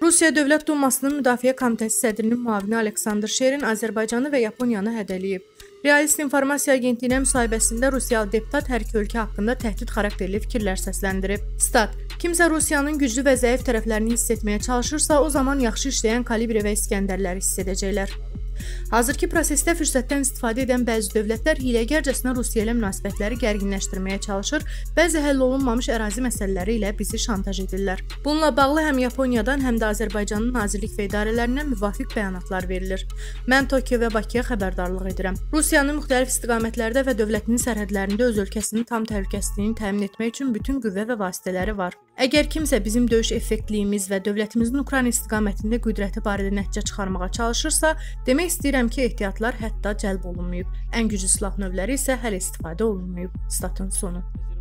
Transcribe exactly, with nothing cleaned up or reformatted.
Rusiya Dövlət Dumasının Müdafiə Komitəsi sədrinin müavini Aleksandr Şerin Azərbaycanı və Yaponiyanı hədələyib. Realist İnformasiya Agentliyinə müsahibəsində Rusiyalı deputat hər iki ölkə haqqında təhdid xarakterli fikirlər səsləndirib. Stat: Kimsə Rusiyanın güclü və zəif tərəflərini hiss etməyə çalışırsa, o zaman yaxşı işləyən kalibre və İskəndərləri hiss edəcəklər. Hazırki prosesdə fürsətdən istifadə edən bəzi dövlətlər hiyləgərcəsinə Rusiya ilə münasibətləri gərginləşdirməyə çalışır, bəzi həll olunmamış ərazi məsələləri ilə bizi şantaj edirlər. Bununla bağlı həm Yaponiyadan, həm də Azərbaycanın nazirlik və idarələrindən müvafiq bəyanatlar verilir. Mən Tokyo və Bakıya xəbərdarlıq edirəm. Rusiyanın müxtəlif istiqamətlərdə və dövlətinin sərhədlərində öz ölkəsinin tam təhlükəsizliyini təmin etmək üçün bütün qüvvə və vasitələri var. Əgər kimsə bizim döyüş effektliyimiz və dövlətimizin Ukrayna istiqamətində qüdrəti barədə nəticə çıxarmağa çalışırsa, demək istəyirəm ki, ehtiyatlar hətta cəlb olunmayıb. Ən güclü silah növləri isə hələ istifadə olunmayıb. Statın sonu.